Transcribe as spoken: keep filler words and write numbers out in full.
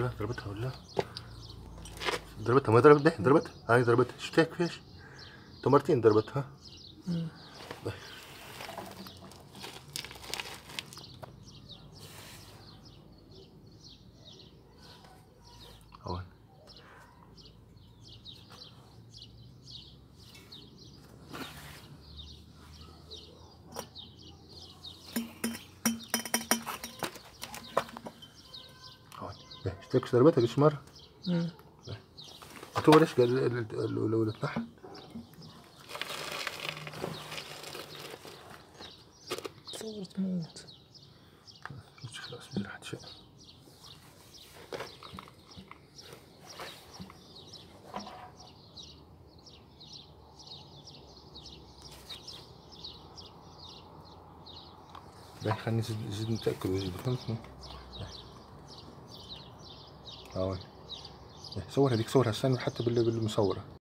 ولا ضربتها ولا ضربتها ما ضربت ده ضربتها هاي ضربتها شفتها كيفاش؟ تو مرتين ضربتها. امم هون هون شفتك ضربتها قديش مرة؟ امم تو ليش قال الأولى تحت؟ تصور تموت. مش خلاص بزرعت شيء. باهي خليني نزيد نتأكد وجدي فهمتني؟ هاي صور هذيك صورها استنى حتى بالمصورة.